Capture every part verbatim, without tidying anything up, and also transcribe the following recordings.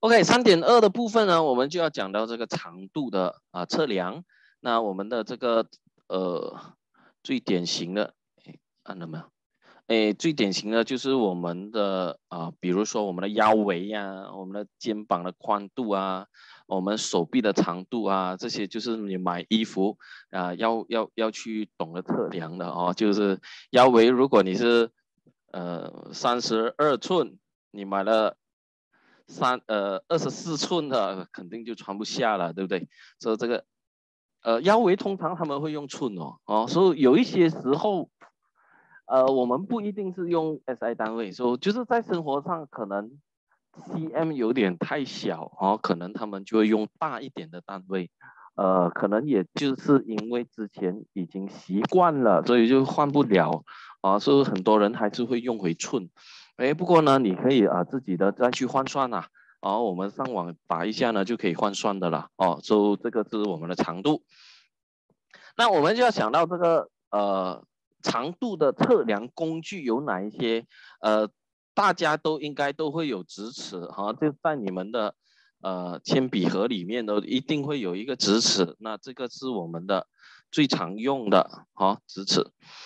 OK， 三点二的部分呢，我们就要讲到这个长度的啊测量。那我们的这个呃最典型的，哎，按了没有？哎，最典型的就是我们的啊，比如说我们的腰围呀、啊，我们的肩膀的宽度啊，我们手臂的长度啊，这些就是你买衣服啊要要要去懂得测量的哦。就是腰围，如果你是呃三十二寸，你买了三呃二十四寸的，肯定就穿不下了，对不对？所以这个呃腰围通常他们会用寸哦，哦，所以有一些时候。呃，我们不一定是用 S I 单位，所以就是在生活上可能 C M 有点太小哦，可能他们就会用大一点的单位，呃，可能也就是因为之前已经习惯了，所以就换不了啊，所以很多人还是会用回寸。哎，不过呢，你可以啊自己的再去换算呐，哦，我们上网打一下呢就可以换算的了哦，所以这个是我们的长度。那我们就要想到这个呃长度的测量工具有哪一些？呃，大家都应该都会有直尺哈，就在你们的呃铅笔盒里面都一定会有一个直尺。那这个是我们的最常用的哈直尺。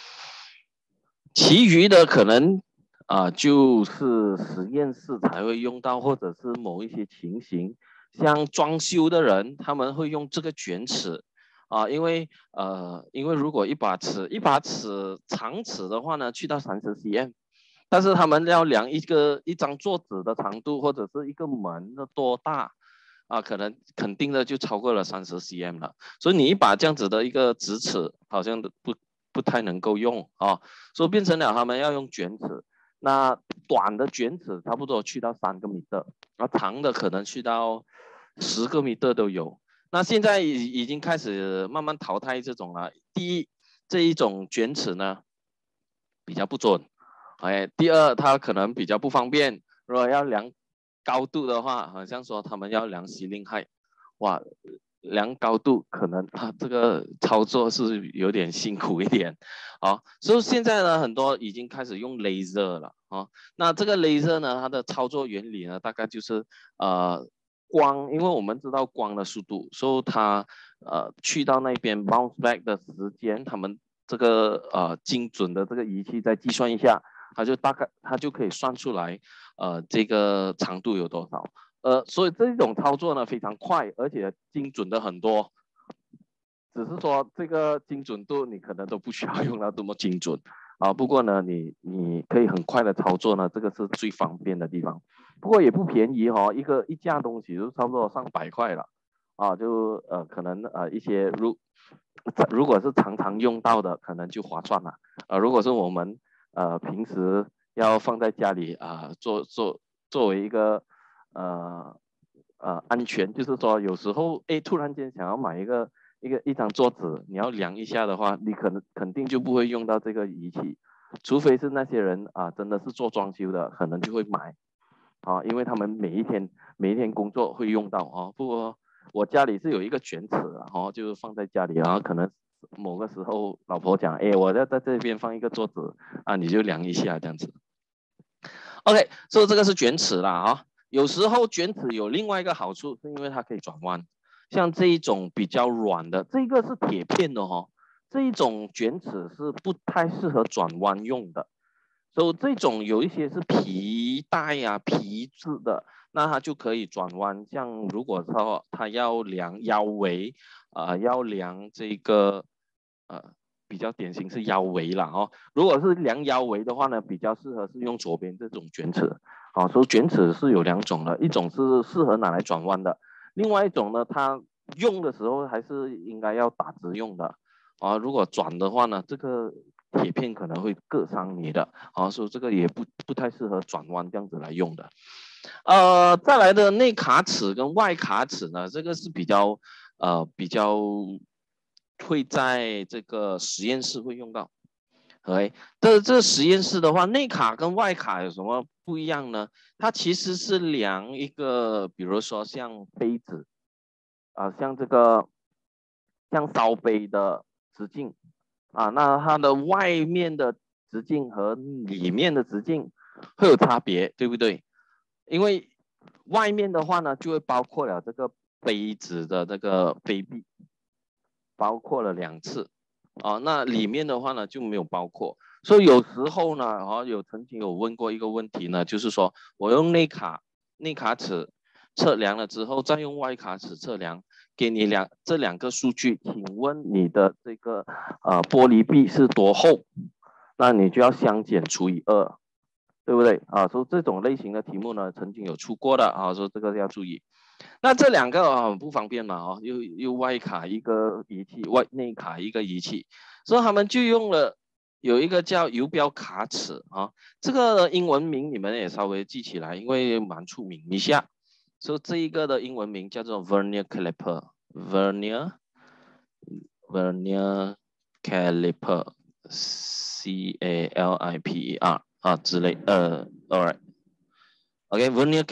其余的可能啊、呃、就是实验室才会用到，或者是某一些情形，像装修的人他们会用这个卷尺。啊，因为呃，因为如果一把尺，一把尺长尺的话呢，去到三十 cm，但是他们要量一个一张桌子的长度，或者是一个门的多大，啊，可能肯定的就超过了三十 cm 了。所以你一把这样子的一个直尺，好像不不太能够用啊，所以变成了他们要用卷尺。那短的卷尺差不多去到三个米的，那长的可能去到十个米的都有。那现在已已经开始慢慢淘汰这种了。第一，这一种卷尺呢比较不准，哎，第二它可能比较不方便。如果要量高度的话，好像说他们要量 ceiling height，哇，量高度可能啊这个操作是有点辛苦一点。好，所以现在呢很多已经开始用 laser 了啊。那这个 laser 呢，它的操作原理呢，大概就是呃。光，因为我们知道光的速度，所以它呃去到那边 bounce back 的时间，他们这个呃精准的这个仪器再计算一下，它就大概它就可以算出来呃这个长度有多少。呃，所以这种操作呢非常快，而且精准的很多。只是说这个精准度你可能都不需要用到这么精准啊。不过呢，你你可以很快的操作呢，这个是最方便的地方。不过也不便宜哦，一个一架东西就差不多上百块了啊。就呃可能呃一些如如果是常常用到的，可能就划算了。呃，如果是我们呃平时要放在家里啊、呃，做做作为一个呃呃安全，就是说有时候哎突然间想要买一个。一个一张桌子，你要量一下的话，你可能肯定就不会用到这个仪器，除非是那些人啊，真的是做装修的，可能就会买啊，因为他们每一天每一天工作会用到啊。不过我家里是有一个卷尺啊，哦，就放在家里，然后可能某个时候老婆讲，哎，我要在这边放一个桌子啊，你就量一下这样子。OK，所以这个是卷尺啦啊。有时候卷尺有另外一个好处，是因为它可以转弯。像这一种比较软的，这个是铁片的哈、哦，这一种卷尺是不太适合转弯用的。所以这种有一些是皮带呀、啊、皮质的，那它就可以转弯。像如果说它要量腰围，啊、呃，要量这个呃比较典型是腰围啦哦。如果是量腰围的话呢，比较适合是用左边这种卷尺。啊，所以卷尺是有两种的，一种是适合拿来转弯的，另外一种呢，它用的时候还是应该要打直用的。啊，如果转的话呢，这个铁片可能会割伤你的。啊，所以这个也不不太适合转弯这样子来用的。呃，再来的内卡尺跟外卡尺呢，这个是比较呃比较会在这个实验室会用到。OK，这这实验室的话，内卡跟外卡有什么不一样呢？它其实是量一个，比如说像杯子啊、呃，像这个像烧杯的直径啊，那它的外面的直径和里面的直径会有差别，对不对？因为外面的话呢，就会包括了这个杯子的这个杯壁，包括了两次，啊，那里面的话呢就没有包括。所以有时候呢，啊，有曾经有问过一个问题呢，就是说我用内卡内卡尺测量了之后，再用外卡尺测量，给你两这两个数据，请问你的这个呃玻璃壁是多厚？那你就要相减除以二。对不对啊？说这种类型的题目呢，曾经有出过的啊，说这个要注意。那这两个啊不方便嘛，哦，又又外卡一个仪器，外内卡一个仪器，所以他们就用了有一个叫游标卡尺啊，这个英文名你们也稍微记起来，因为蛮出名一下。所以这一个的英文名叫做 Vernier Caliper，Vernier Vernier Caliper，C A L I P E R。啊之类，呃 ，alright，OK，vernier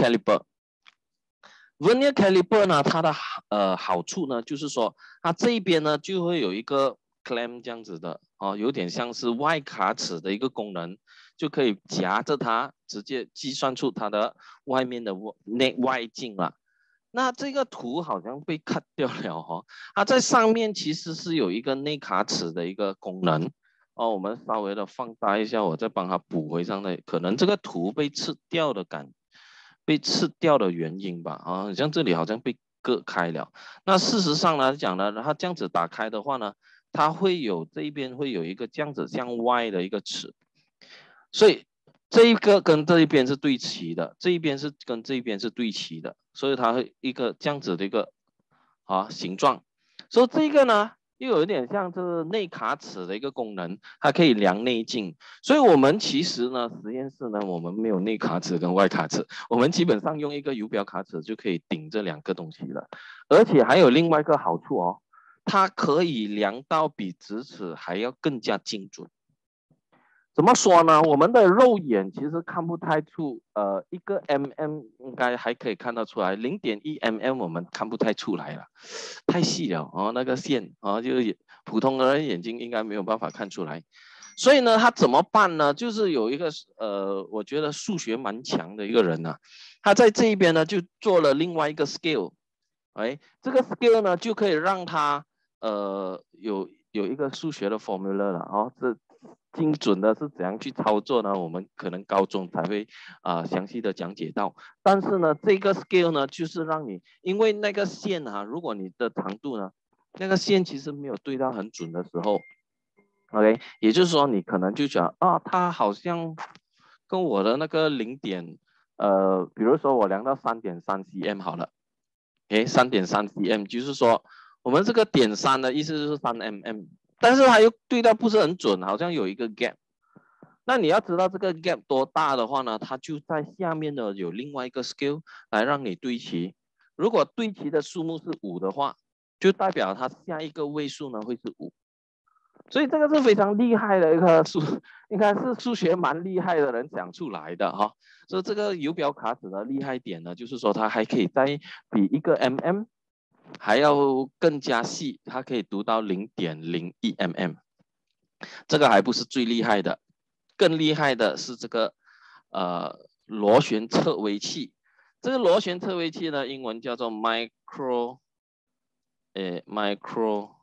caliper，vernier caliper 呢，它的呃好处呢，就是说它这一边呢就会有一个 clamp 这样子的，哦，有点像是外卡尺的一个功能，就可以夹着它，直接计算出它的外面的内外径了。那这个图好像被 cut 掉了哦，它在上面其实是有一个内卡尺的一个功能。哦，我们稍微的放大一下，我再帮它补回上来。可能这个图被吃掉的感，被吃掉的原因吧。啊，像这里好像被割开了。那事实上来讲呢，它这样子打开的话呢，它会有这一边会有一个这样子向外的一个齿，所以这一个跟这一边是对齐的，这一边是跟这一边是对齐的，所以它会一个这样子的一个啊形状。所以这个呢，又有一点像这个内卡尺的一个功能，它可以量内径。所以我们其实呢，实验室呢，我们没有内卡尺跟外卡尺，我们基本上用一个游标卡尺就可以顶这两个东西了。而且还有另外一个好处哦，它可以量到比直尺还要更加精准。怎么说呢？我们的肉眼其实看不太出，呃，一个 mm 应该还可以看得出来，零点一 mm 我们看不太出来了，太细了哦，那个线哦，就是普通的人眼睛应该没有办法看出来。所以呢，他怎么办呢？就是有一个呃，我觉得数学蛮强的一个人呢、啊，他在这一边呢就做了另外一个 scale， 哎，这个 scale 呢就可以让他呃有有一个数学的 formula 了哦，这。精准的是怎样去操作呢？我们可能高中才会啊、呃、详细的讲解到。但是呢，这个 scale 呢，就是让你，因为那个线啊，如果你的长度呢，那个线其实没有对到很准的时候 ，OK，也就是说你可能就想啊，它好像跟我的那个零点，呃，比如说我量到三点三 cm 好了，诶，三点三 cm，就是说我们这个点三的意思就是三 mm。但是它又对到不是很准，好像有一个 gap。那你要知道这个 gap 多大的话呢，它就在下面的有另外一个 scale 来让你对齐。如果对齐的数目是五的话，就代表它下一个位数呢会是五。所以这个是非常厉害的一个数，应该是数学蛮厉害的人讲出来的哈。所以这个游标卡尺的厉害点呢，就是说它还可以再比一个 mm。还要更加细，它可以读到零点零一 mm， 这个还不是最厉害的，更厉害的是这个呃螺旋测微器。这个螺旋测微器呢，英文叫做 micro， 呃 micro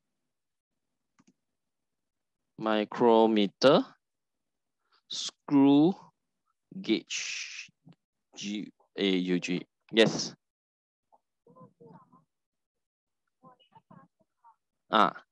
micrometer screw gauge G A U G yes 啊。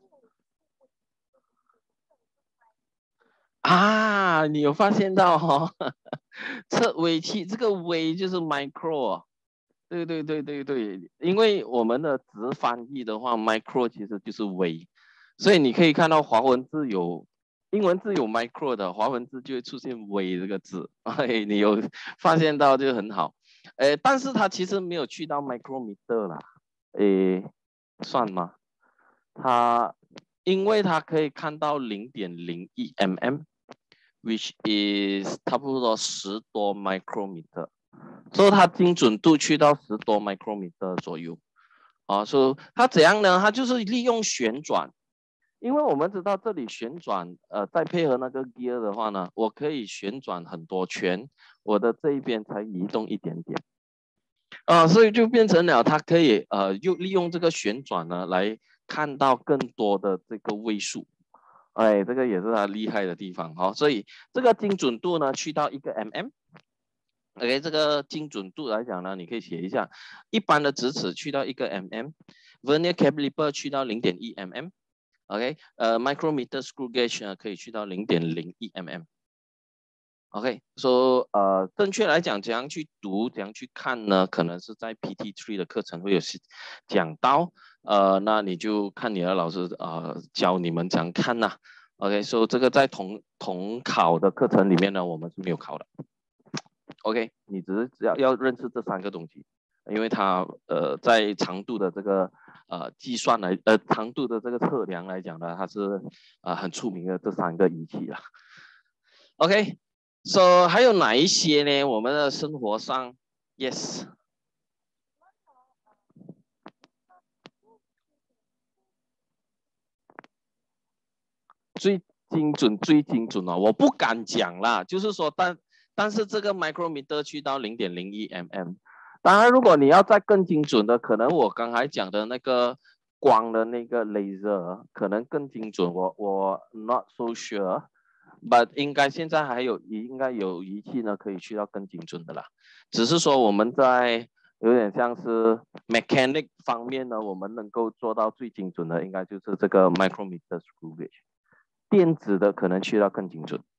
啊，你有发现到哈、哦？测微器这个微就是 micro， 对对对对对，因为我们的直翻译的话，micro 其实就是微，所以你可以看到华文字有英文字有 micro 的，华文字就会出现微这个字，哎，你有发现到就很好，哎，但是它其实没有去到 micrometer 啦，哎，算吗？它因为它可以看到零点零一 mm。which is 差不多十多 micrometer， 所以它精准度去到十多 micrometer 左右。啊，所以它怎样呢？它就是利用旋转，因为我们知道这里旋转，呃，再配合那个 gear 的话呢，我可以旋转很多圈，我的这一边才移动一点点。 啊，所以就变成了它可以呃又利用这个旋转呢来看到更多的这个位数，哎，这个也是它厉害的地方哈、哦。所以这个精准度呢去到一个 mm。OK， 这个精准度来讲呢，你可以写一下，一般的直尺去到一个 mm，vernier caliper 去到 零点一 mm，OK， 呃 micrometer screw gauge 呢可以去到 零点零一 mm。OK， so 呃，正确来讲，怎样去读，怎样去看呢？可能是在 P T 三 的课程会有讲到，呃，那你就看你的老师呃教你们怎样看呐、啊。OK，so 这个在统统考的课程里面呢，我们是没有考的。OK， 你只是只要要认识这三个东西，因为它呃在长度的这个呃计算来呃长度的这个测量来讲呢，它是呃很出名的这三个仪器啦。OK，so 还有哪一些呢？我们的生活上 ，yes。最精准最精准哦，我不敢讲啦，就是说但但是这个 micrometer 去到 零点零一 mm， 当然如果你要再更精准的，可能我刚才讲的那个光的那个 laser 可能更精准，我我 not so sure，but 应该现在还有应该有仪器呢可以去到更精准的啦，只是说我们在有点像是 mechanic 方面呢，我们能够做到最精准的，应该就是这个 micrometer screw gauge。电子的可能去到更精准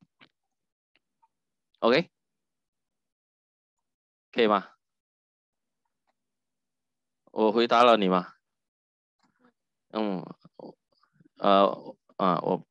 ，OK， 可以吗？我回答了你吗？嗯，呃，啊，我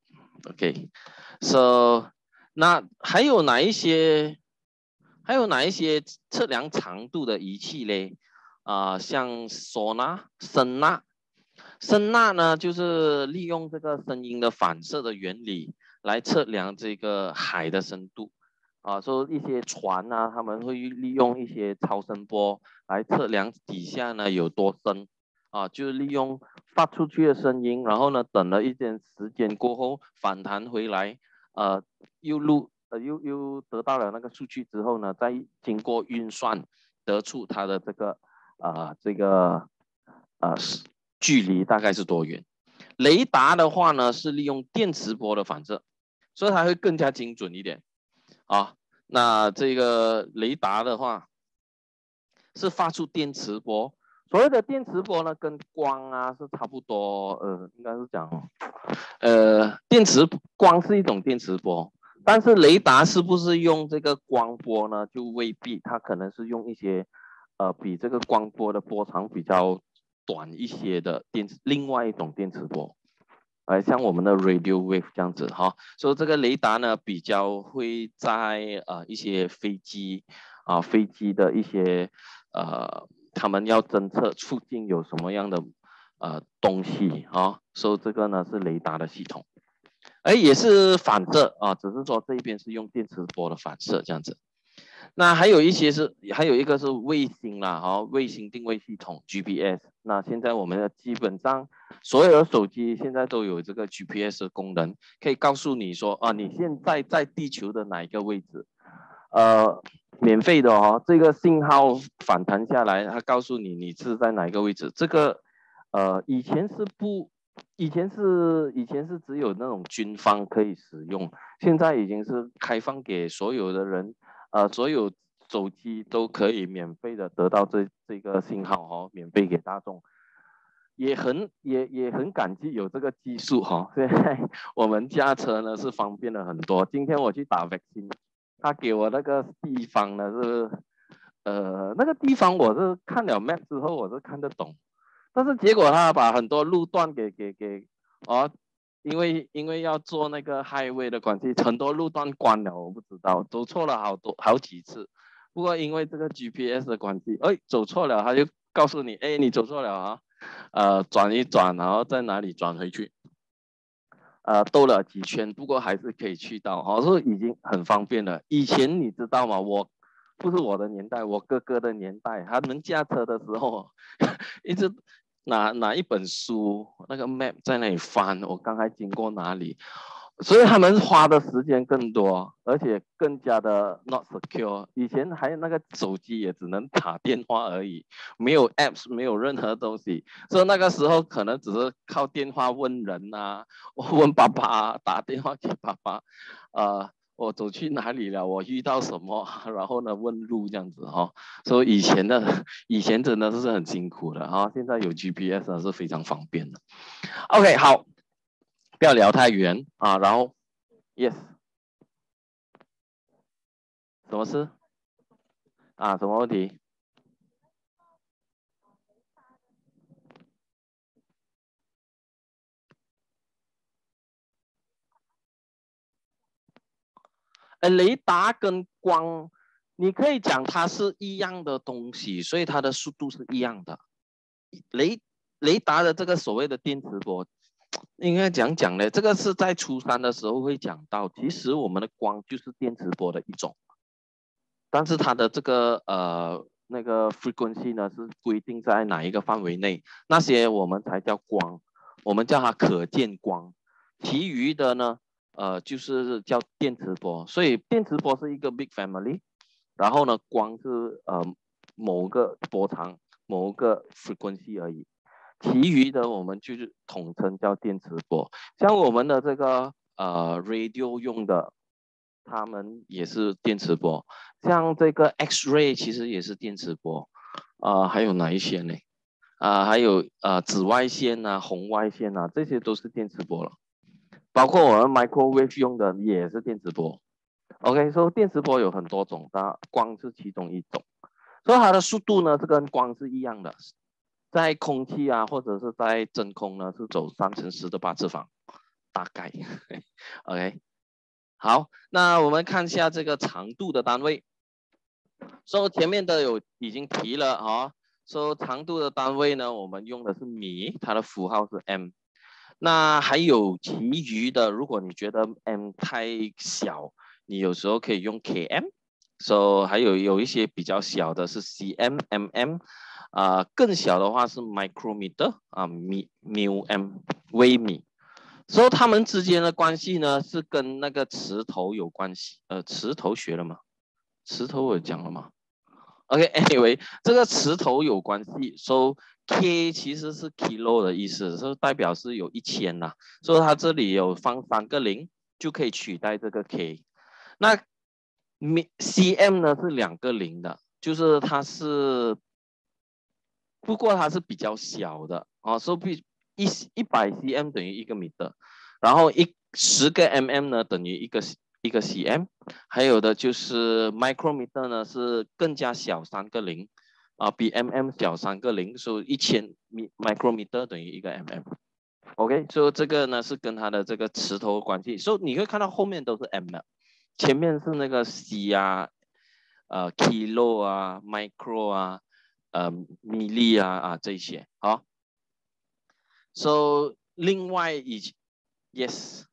，OK，so 那还有哪一些，还有哪一些测量长度的仪器嘞？啊、呃，像唢呐、声呐，声呐呢，就是利用这个声音的反射的原理来测量这个海的深度。啊，说一些船啊，他们会利用一些超声波来测量底下呢有多深，啊，就是利用发出去的声音，然后呢等了一段时间过后反弹回来，呃，又录呃又又得到了那个数据之后呢，再经过运算得出它的这个呃这个呃距离大概是多远。雷达的话呢是利用电磁波的反射，所以它会更加精准一点。啊，那这个雷达的话是发出电磁波，所谓的电磁波呢，跟光啊是差不多，呃，应该是讲，呃，电磁光是一种电磁波，但是雷达是不是用这个光波呢？就未必，它可能是用一些，呃，比这个光波的波长比较短一些的电，另外一种电磁波。呃，像我们的 radio wave 这样子哈，所以这个雷达呢比较会在呃一些飞机啊、呃、飞机的一些呃他们要侦测附近有什么样的呃东西啊，所以这个呢是雷达的系统，哎也是反射啊，只是说这一边是用电磁波的反射这样子。那还有一些是，还有一个是卫星啦，哈、哦，卫星定位系统 G P S。那现在我们的基本上所有的手机现在都有这个 G P S 的功能，可以告诉你说啊，你现在在地球的哪一个位置？呃，免费的哦，这个信号反弹下来，它告诉你你是在哪一个位置。这个呃，以前是不，以前是以前是只有那种军方可以使用，现在已经是开放给所有的人。呃，所有手机都可以免费的得到这这个信号哦，免费给大众，也很也也很感激有这个技术哈、哦。现在我们驾车呢是方便了很多。今天我去打 vaccine， 他给我那个地方呢是，呃，那个地方我是看了 map 之后我是看得懂，但是结果他把很多路段给给给哦。因为因为要做那个 highway 的关系，很多路段关了，我不知道，走错了好多好几次。不过因为这个 G P S 的关系，哎，走错了，他就告诉你，哎，你走错了啊，呃，转一转，然后在哪里转回去，呃，兜了几圈，不过还是可以去到，好、哦，所以已经很方便了。以前你知道吗？我不是我的年代，我哥哥的年代，他们驾车的时候，一直拿拿一本书，那个 map 在那里翻，我刚才经过哪里， 所以他们花的时间更多，而且更加的 not secure。以前还有那个手机也只能打电话而已，没有 apps，没有任何东西，所以那个时候可能只是靠电话问人啊，我问爸爸，打电话给爸爸，呃，我走去哪里了，我遇到什么，然后呢问路这样子哈、哦。所以以前的以前真的是很辛苦的哈、哦，现在有 G P S 是非常方便的。OK， 好。不要聊太远啊，然后 yes， 什么事啊？什么问题？呃，雷达跟光，你可以讲它是一样的东西，所以它的速度是一样的。雷雷达的这个所谓的电磁波，应该讲讲呢，这个是在初三的时候会讲到。其实我们的光就是电磁波的一种，但是它的这个呃那个 frequency 呢是规定在哪一个范围内，那些我们才叫光，我们叫它可见光。其余的呢，呃就是叫电磁波。所以电磁波是一个 big family，然后呢光是呃某个波长某个 frequency 而已。其余的我们就是统称叫电磁波。像我们的这个呃 radio 用的，它们也是电磁波。像这个 X-ray 其实也是电磁波。啊、呃，还有哪一些呢？啊、呃，还有呃紫外线啊、红外线啊，这些都是电磁波了。包括我们 microwave 用的也是电磁波。OK，所以电磁波有很多种，但光是其中一种。所以它的速度呢是跟光是一样的，在空气啊或者是在真空呢是走三乘十的八次方，大概。OK， 好，那我们看一下这个长度的单位。所以前面的有已经提了啊，说长度的单位呢，我们用的是米，它的符号是 m。那还有其余的，如果你觉得 m 太小，你有时候可以用 km。so 还有有一些比较小的是 cm、mm，啊、呃，更小的话是 micrometer 啊，米、缪、m 微米。所以它们之间的关系呢，是跟那个磁头有关系。呃，磁头学了吗？磁头我讲了吗？OK，anyway，、okay, 这个磁头有关系。So K 其实是 kilo 的意思，是代表是有一千呐。所以它这里有放三个零，就可以取代这个 K。那 cm 呢是两个零的，就是它是，不过它是比较小的啊，所以一一百 cm 等于一个米的，然后一十个 mm 呢等于一个一个 cm，还有的就是 micrometer 呢是更加小三个零啊，比 mm 小三个零，所以一千 micrometer 等于一个 mm。OK， 所以这个呢是跟它的这个磁头关系，所以你会看到后面都是 m 的，前面是那个 c 啊，呃 kilo 啊 micro 啊，呃 milli 啊啊这些。好 ，so 另外以 yes。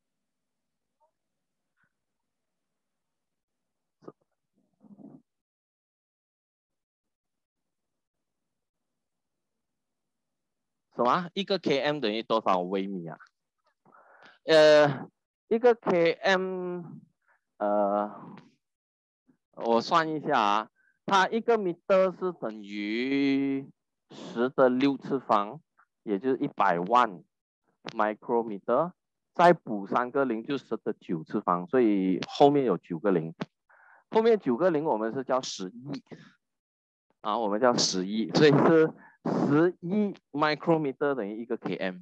什么？一个 km 等于多少微米啊？呃，一个 km，呃，我算一下啊，它一个 meter 是等于十的六次方，也就是一百万 micrometer，再补三个零就十的九次方，所以后面有九个零，后面九个零我们是叫十亿啊，我们叫十亿，所以是十亿 micrometer 等于一个 km。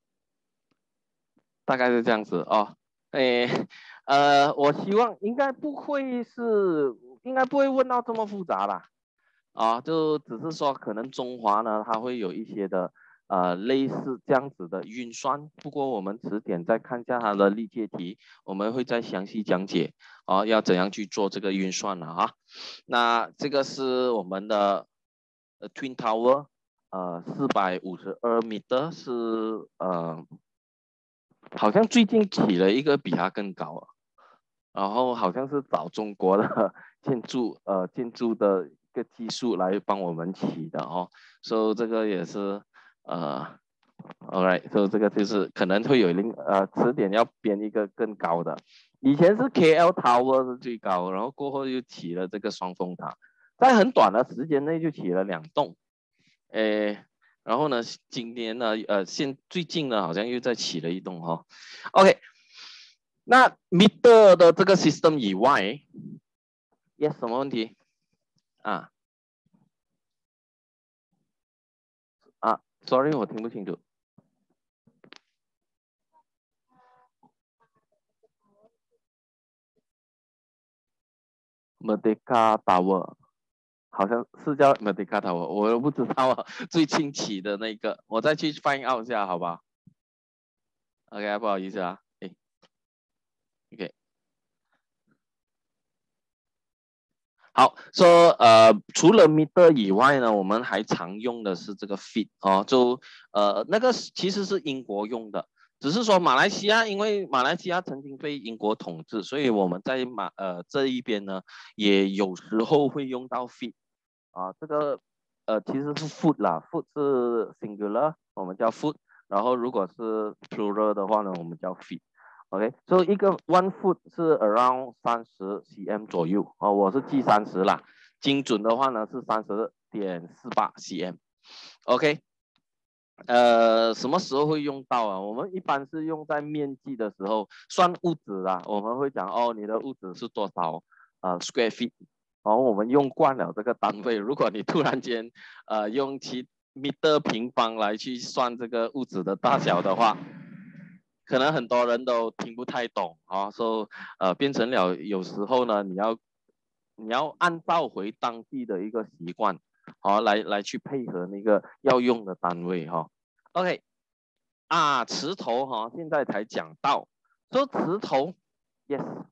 大概是这样子哦。诶，呃，我希望应该不会是，应该不会问到这么复杂啦。啊，就只是说可能中华呢，它会有一些的呃类似这样子的运算。不过我们迟点再看一下它的例题题，我们会再详细讲解啊，要怎样去做这个运算了啊。那这个是我们的 Twin Tower，呃，四百五十二米的是呃。好像最近起了一个比它更高了，然后好像是找中国的建筑呃建筑的一个技术来帮我们起的哦，所以这个也是呃 Alright，所以这个就是可能会有另呃词典要编一个更高的。以前是 K L Tower 是最高，然后过后又起了这个双峰塔，在很短的时间内就起了两栋。诶，然后呢，今年呢，呃，现最近呢，好像又再起了一栋哈、哦。OK， 那 meter 的这个 system 以外 ，yes 什么问题？啊啊 ，sorry， 我听不清楚。Merdeka Tower 好像是叫 Merdeka Tower，我都不知道啊。最近起的那个，我再去 find out 一下，好吧 ？OK， 不好意思啊。诶 OK， 好，说呃，除了 meter 以外呢，我们还常用的是这个 feet 哦，就呃那个其实是英国用的，只是说马来西亚，因为马来西亚曾经被英国统治，所以我们在马呃这一边呢，也有时候会用到 feet 啊，这个呃其实是 foot 啦，foot 是 singular，我们叫 foot，然后如果是 plural 的话呢，我们叫 feet。OK，所、so、以一个 one foot 是 around 三十 cm 左右哦，我是记三十啦，精准的话呢是三十点四八 cm。OK， 呃，什么时候会用到啊？我们一般是用在面积的时候，算屋子啦，我们会讲哦，你的屋子是多少呃 square feet，然后我们用惯了这个单位，如果你突然间呃用其 meter 平方来去算这个屋子的大小的话。可能很多人都听不太懂啊，所以呃变成了有时候呢，你要你要按照回当地的一个习惯，好、来来去配合那个要用的单位哈、哦。OK 啊，池头哈、哦，现在才讲到，说池头 ，yes，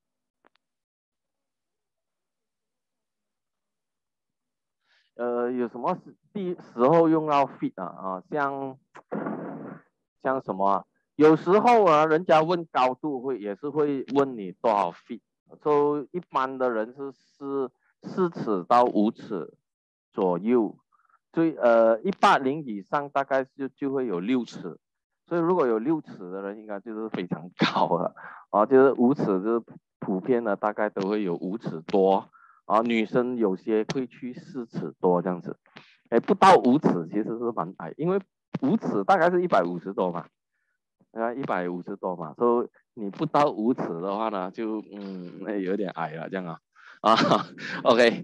呃，有什么时地时候用到 feet 啊啊，像像什么啊？有时候啊，人家问高度会也是会问你多少 feet，所以一般的人是四四尺到五尺左右，最呃一八零以上大概就就会有六尺，所以如果有六尺的人应该就是非常高了啊，就是五尺就是普遍的大概都会有五尺多啊，女生有些会去四尺多这样子，哎不到五尺其实是蛮矮，因为五尺大概是一百五十多嘛。啊，一百五十多嘛，所以你不到五尺的话呢，就嗯有点矮了这样啊啊，OK，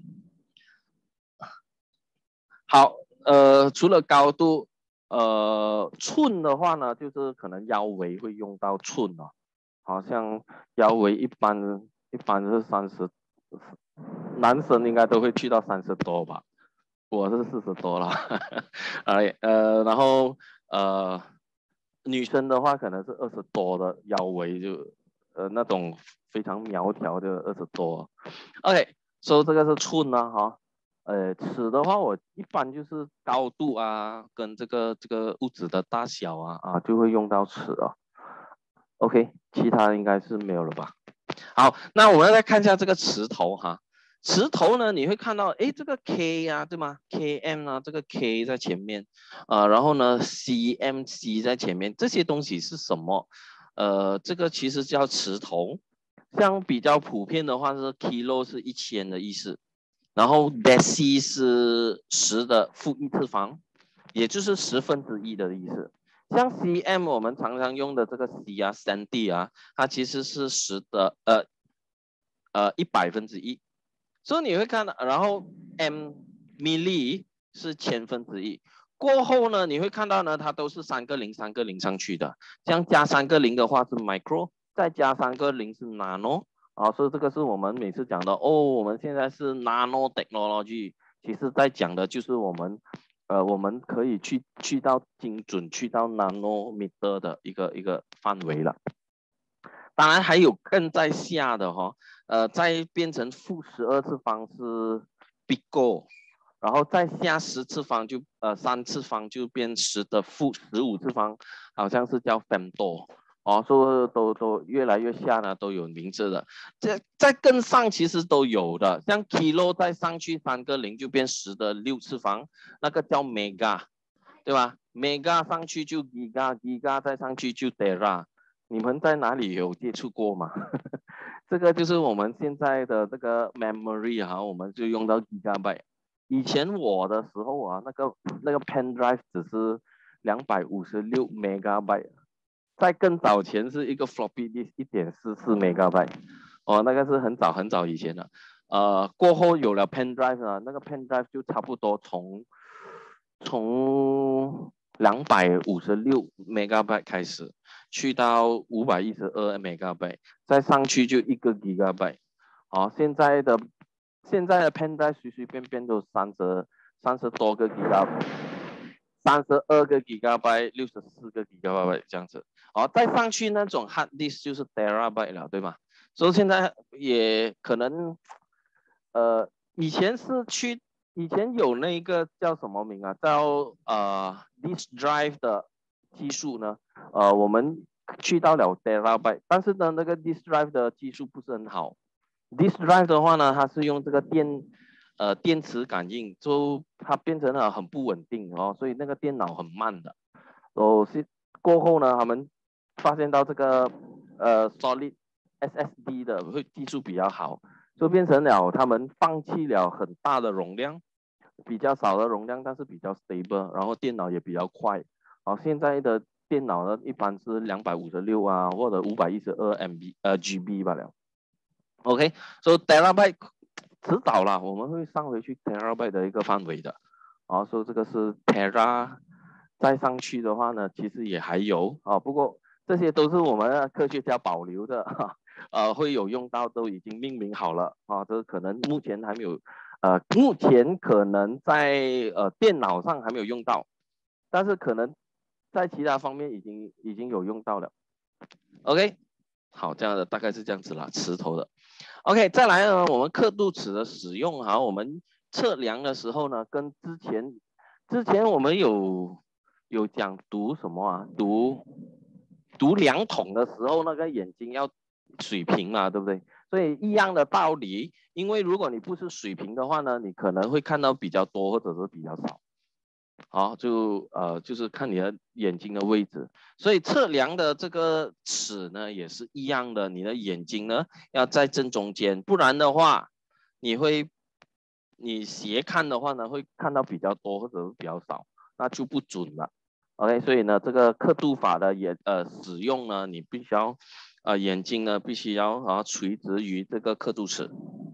好，呃，除了高度，呃，寸的话呢，就是可能腰围会用到寸哦，好像腰围一般一般是三十，男生应该都会去到三十多吧，我是四十多了，哎，呃，然后呃，女生的话可能是二十多的腰围就，呃，那种非常苗条的二十多。OK，所、so、以这个是寸呢、啊，哈，呃，尺的话我一般就是高度啊，跟这个这个屋子的大小啊，啊就会用到尺啊。OK，其他应该是没有了吧？好，那我们再看一下这个词头哈。词头呢，你会看到，哎，这个 K 呀、啊，对吗 ？K M 啊，这个 K 在前面，啊、呃，然后呢，C M C 在前面，这些东西是什么？呃，这个其实叫词头。像比较普遍的话是 kilo 是一千的意思，然后 deci 是十的负一次方，也就是十分之一的意思。像 cm 我们常常用的这个 c 啊、三 d 啊，它其实是十的呃呃一百分之一，所以你会看到，然后 m milli 是千分之一。过后呢，你会看到呢，它都是三个零三个零上去的。像加三个零的话是 micro，再加三个零是 nano 啊，所以这个是我们每次讲的哦，我们现在是 nano technology，其实在讲的就是我们呃我们可以去去到精准去到 nanometer 的一个一个范围了。当然还有更在下的哈、哦，呃，再变成负十二次方是 bigo，然后再下十次方就呃三次方就变十的负十五次方，好像是叫 femto。哦，说都都越来越下呢，都有名字的。这再更上其实都有的，像 kilo 再上去三个零就变十的六次方，那个叫 mega。 对吧 ？mega 上去就 giga，giga 再上去就 tera， 你们在哪里有接触过吗？这个就是我们现在的这个 memory 哈，我们就用到 gigabyte。以前我的时候啊，那个那个 pen drive 只是两百五十六 megabyte， 在更早前是一个 floppy disk 一点四四 megabyte， 哦，那个是很早很早以前的。呃，过后有了 pen drive 啊，那个 pen drive 就差不多从从两百五十六 megabyte 开始，去到五百一十二 megabyte， 再上去就一个 gigabyte。好，现在的现在的 pen drive 随随便便都三十三十多个 gigabyte， 三十二个 gigabyte， 六十四个 gigabyte 这样子。好，再上去那种 hard disk 就是 terabyte 了，对吗？所以现在也可能，呃，以前是去，以前有那个叫什么名啊？叫呃 disk drive 的技术呢，呃，我们去到了 terabyte， 但是呢，那个 disk drive 的技术不是很好。disk drive 的话呢，它是用这个电，呃，电磁感应，就它变成了很不稳定哦，所以那个电脑很慢的。哦，是过后呢，他们发现到这个呃 solid S S D 的会技术比较好，就变成了他们放弃了很大的容量，比较少的容量，但是比较 stable， 然后电脑也比较快。好，现在的电脑呢，一般是两百五十六啊，或者五百一十二 M B 呃 G B 罢了。OK， 所以 terabyte 迟早啦，我们会上回去 terabyte 的一个范围的。啊，所以这个是 tera， 再上去的话呢，其实也还有啊，不过这些都是我们科学家保留的，哈，呃，会有用到，都已经命名好了啊，这可能目前还没有，呃，目前可能在呃电脑上还没有用到，但是可能在其他方面已经已经有用到了。OK， 好，这样的大概是这样子啦，磁头的。OK， 再来呢，我们刻度尺的使用哈，我们测量的时候呢，跟之前之前我们有有讲读什么啊？读读量筒的时候，那个眼睛要水平嘛，对不对？所以一样的道理，因为如果你不是水平的话呢，你可能会看到比较多或者是比较少。好，就呃就是看你的眼睛的位置，所以测量的这个尺呢也是一样的，你的眼睛呢要在正中间，不然的话你会你斜看的话呢会看到比较多或者是比较少，那就不准了。OK， 所以呢这个刻度法的也呃使用呢，你必须要呃眼睛呢必须要啊垂直于这个刻度尺。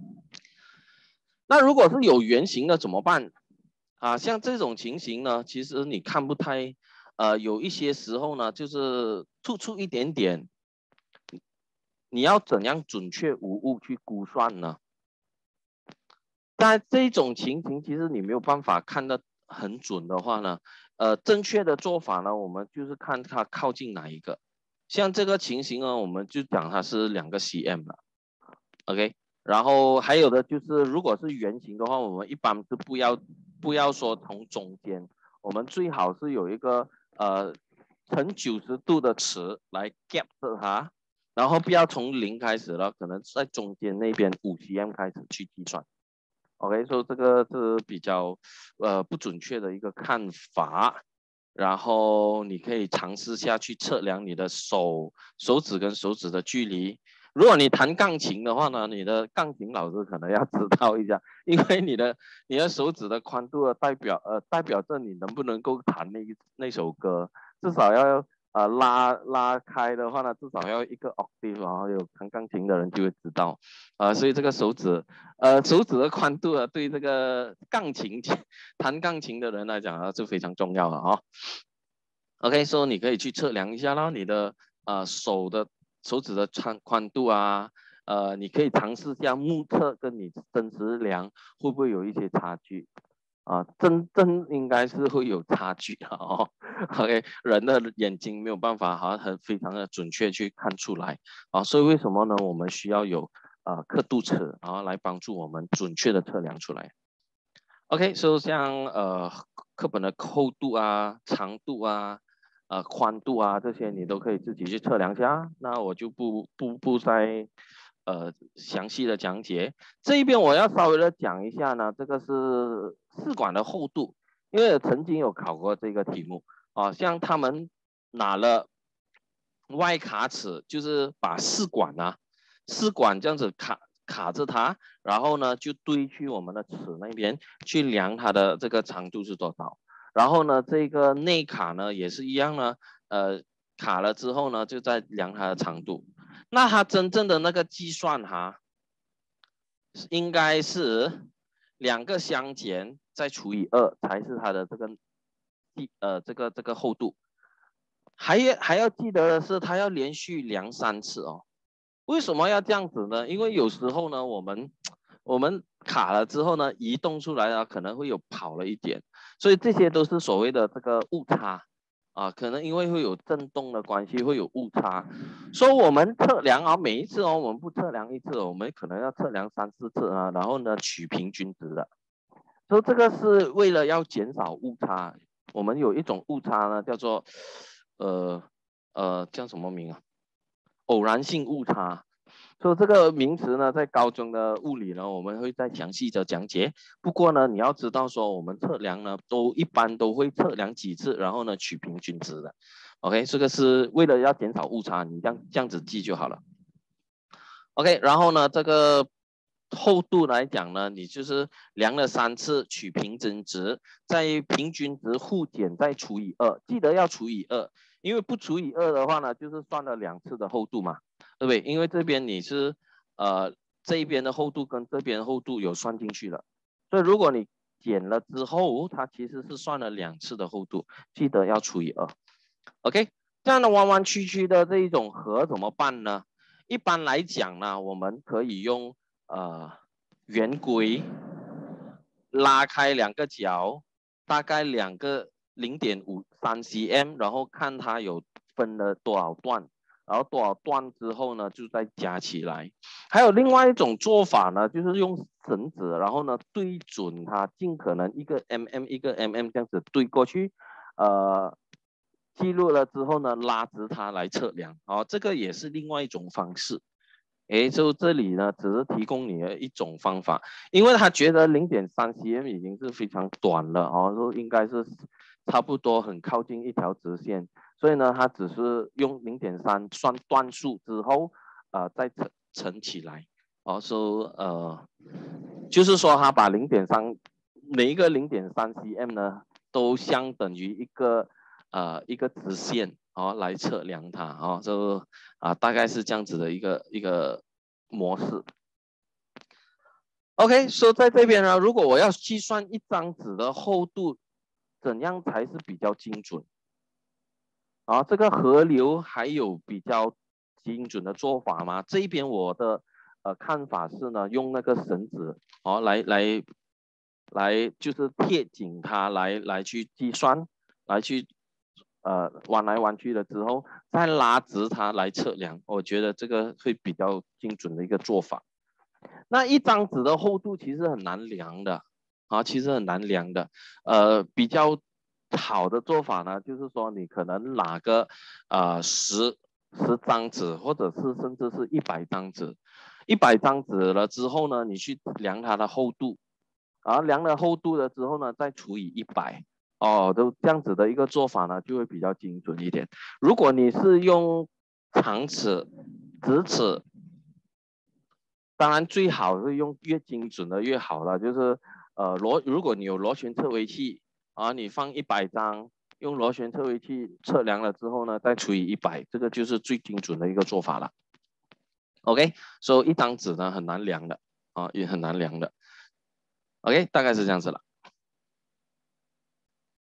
那如果是有圆形的怎么办？啊，像这种情形呢，其实你看不太，呃，有一些时候呢，就是突出一点点，你要怎样准确无误去估算呢？在这种情形，其实你没有办法看得很准的话呢，呃，正确的做法呢，我们就是看它靠近哪一个。像这个情形呢，我们就讲它是两个 cm 了 ，OK。然后还有的就是，如果是圆形的话，我们一般是不要不要说从中间，我们最好是有一个呃呈九十度的尺来 gap 着它，然后不要从零开始了，可能在中间那边五 cm 开始去计算。OK，所以这个是比较呃不准确的一个看法。然后你可以尝试下去测量你的手手指跟手指的距离。如果你弹钢琴的话呢，你的钢琴老师可能要知道一下，因为你的你的手指的宽度代表呃代表着你能不能够弹那那首歌，至少要呃拉拉开的话呢，至少要一个 octave， 然后有弹钢琴的人就会知道，呃，所以这个手指呃手指的宽度啊，对这个钢琴弹钢琴的人来讲啊，是非常重要的啊、哦。OK， 所以你可以去测量一下啦，你的呃手的手指的宽宽度啊，呃，你可以尝试下目测跟你真实量会不会有一些差距啊？真真应该是会有差距的哦。OK， 人的眼睛没有办法好像很非常的准确去看出来啊，所以为什么呢？我们需要有呃刻度尺，然后来帮助我们准确的测量出来。OK， 所以像呃课本的厚度啊、长度啊、呃宽度啊这些，你都可以自己去测量一下。那我就不不不再呃详细的讲解。这一边我要稍微的讲一下呢，这个是试管的厚度。 因为曾经有考过这个题目啊，像他们拿了外卡尺，就是把试管啊，试管这样子卡卡着它，然后呢就对去我们的尺那边去量它的这个长度是多少。然后呢，这个内卡呢也是一样呢，呃，卡了之后呢，就在量它的长度。那它真正的那个计算哈，应该是两个相减再除以二才是它的这个地呃这个这个厚度。还要还要记得的是，它要连续量三次哦。为什么要这样子呢？因为有时候呢，我们我们卡了之后呢，移动出来啊，可能会有跑了一点，所以这些都是所谓的这个误差啊，可能因为会有震动的关系，会有误差。所以我们测量啊，每一次哦，我们不测量一次，我们可能要测量三四次啊，然后呢取平均值的。所以这个是为了要减少误差，我们有一种误差呢，叫做呃呃叫什么名啊？偶然性误差。所以这个名词呢，在高中的物理呢，我们会再详细的讲解。不过呢，你要知道说，我们测量呢，都一般都会测量几次，然后呢取平均值的。OK， 这个是为了要减少误差，你这样这样子记就好了。OK， 然后呢，这个厚度来讲呢，你就是量了三次取平均值，在平均值互减再除以二，记得要除以二，因为不除以二的话呢，就是算了两次的厚度嘛，对不对？因为这边你是呃这一边的厚度跟这边的厚度有算进去了，所以如果你减了之后，它其实是算了两次的厚度，记得要除以二。OK， 这样的弯弯曲曲的这一种和怎么办呢？一般来讲呢，我们可以用呃圆规拉开两个角，大概两个零点五三 cm， 然后看它有分了多少段，然后多少段之后呢，就再加起来。还有另外一种做法呢，就是用绳子，然后呢对准它，尽可能一个 mm 一个 mm 这样子对过去，呃。记录了之后呢，拉直它来测量，哦，这个也是另外一种方式。诶，就这里呢，只是提供你的一种方法，因为他觉得零点三 cm 已经是非常短了，哦，说应该是差不多很靠近一条直线，所以呢，他只是用零点三算段数之后，呃，再乘乘起来，哦，说呃，就是说他把零点三每一个零点三 cm 呢，都相等于一个。呃，一个直线哦来测量它哦，就啊大概是这样子的一个一个模式。OK， 说、so、在这边呢，如果我要计算一张纸的厚度，怎样才是比较精准？啊，这个河流还有比较精准的做法吗？这一边我的呃看法是呢，用那个绳子哦来来来就是贴紧它来来去计算，来去。呃，弯来弯去了之后，再拉直它来测量，我觉得这个会比较精准的一个做法。那一张纸的厚度其实很难量的啊，其实很难量的。呃，比较好的做法呢，就是说你可能拿个呃十十张纸，或者是甚至是一百张纸，一百张纸了之后呢，你去量它的厚度，然后量了厚度了之后呢，再除以一百。哦，都这样子的一个做法呢，就会比较精准一点。如果你是用长尺、直尺，当然最好是用越精准的越好了。就是呃螺，如果你有螺旋测微器啊，你放一百张，用螺旋测微器测量了之后呢，再除以一百，这个就是最精准的一个做法了。OK， 所以一张纸呢很难量的啊，也很难量的。OK， 大概是这样子了。